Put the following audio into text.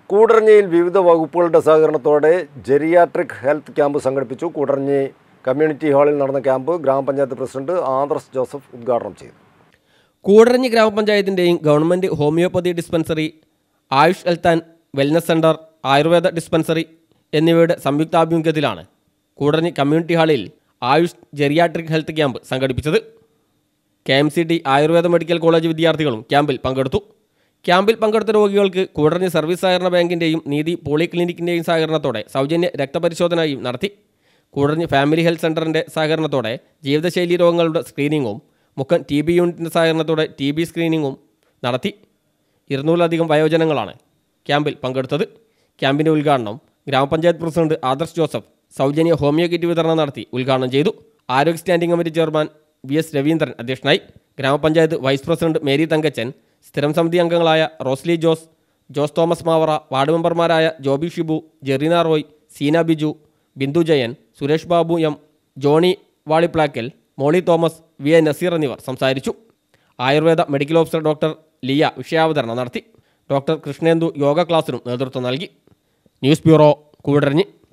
കൂടരഞ്ഞിയിൽ വിവിധ വകുപ്പുകളുടെ സഹകരണത്തോടെ ജെറിയാട്രിക് ഹെൽത്ത് ക്യാമ്പ് സംഘടിപ്പിച്ചു. കൂടരഞ്ഞി കമ്മ്യൂണിറ്റി ഹാളിൽ നടന്ന ക്യാമ്പ് ഗ്രാമപഞ്ചായത്ത് പ്രസിഡന്റ് ആദർശ് ജോസഫ് ഉദ്ഘാടനം ചെയ്തു. കൂടരഞ്ഞി ഗ്രാമപഞ്ചായത്തിൻ്റെയും government homoeopathy dispensary, AYUSH health and wellness centre, Ayurveda dispensary എന്നിവയുടെ സംയുക്താഭിമുഖ്യത്തിലാണ് കൂടരഞ്ഞി കമ്മ്യൂണിറ്റി ഹാളിൽ ആയുഷ് ജെറിയാട്രിക് ഹെൽത്ത് ക്യാമ്പ് സംഘടിപ്പിച്ചത്. KMCT ആയുർവേദ മെഡിക്കൽ കോളേജ് വിദ്യാർത്ഥികളും ക്യാമ്പിൽ പങ്കെടുത്തു. ക്യാമ്പിൽ പങ്കെടുത്ത രോഗികൾക്ക് കൂടരഞ്ഞി സർവീസ് സഹകരണ ബാങ്കിൻ്റെയും നീതി പോളിക്ലിനിക്കിൻ്റെയും സഹകരണത്തോടെ സൗജന്യ രക്തപരിശോധനയും നടത്തി. കൂടരഞ്ഞി ഫാമിലി ഹെൽത്ത് സെൻ്ററിൻ്റെ സഹകരണത്തോടെ ജീവിതശൈലി രോഗങ്ങളുടെ സ്ക്രീനിങ്ങും മുക്കൻ TB യൂണിറ്റിൻ്റെ സഹകരണത്തോടെ TB സ്ക്രീനിങ്ങും നടത്തി. 200-ലധികം വയോജനങ്ങളാണ് ക്യാമ്പിൽ പങ്കെടുത്തത്. ക്യാമ്പിൻ്റെ ഉദ്ഘാടനം ഗ്രാമപഞ്ചായത്ത് പ്രസിഡന്റ് ആദർശ് ജോസഫ് സൗജന്യ ഹോമിയോ കിറ്റ് വിതരണം നടത്തി ഉദ്ഘാടനം ചെയ്തു. ആരോഗ്യ standing committee chairman VS Raveendran അധ്യക്ഷനായി. ഗ്രാമപഞ്ചായത്ത് വൈസ് പ്രസിഡന്റ് മേരി തങ്കച്ചൻ, സ്ഥിരം സമിതി അംഗങ്ങളായ റോസ്ലി ജോസ്, ജോസ് തോമസ് മാവറ, വാർഡ് മെമ്പർമാരായ ജോബി ഷിബു, ജെറീന റോയ്, സീന ബിജു, ബിന്ദു ജയൻ, സുരേഷ് ബാബു M, ജോണി വാളിപ്ലാക്കൽ, മോളി തോമസ്, VA നസീർ എന്നിവർ സംസാരിച്ചു. Ayurveda medical officer doctor Liya വിഷയാവതരണം നടത്തി. ഡോക്ടർ കൃഷ്ണേന്ദു യോഗ ക്ലാസ്സിനും നേതൃത്വം നൽകി. News bureau, Koodaranji.